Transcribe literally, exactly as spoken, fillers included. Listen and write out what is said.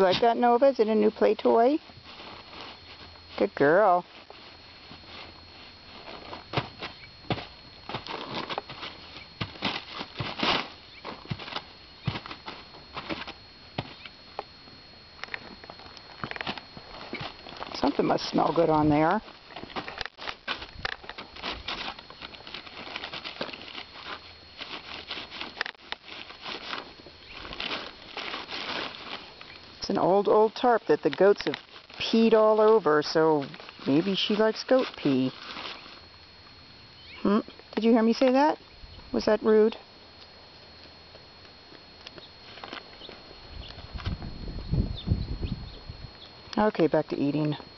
like that, Nova? Is it a new play toy? Good girl. Something must smell good on there. It's an old, old tarp that the goats have peed all over, so maybe she likes goat pee. Hmm? Did you hear me say that? Was that rude? Okay, back to eating.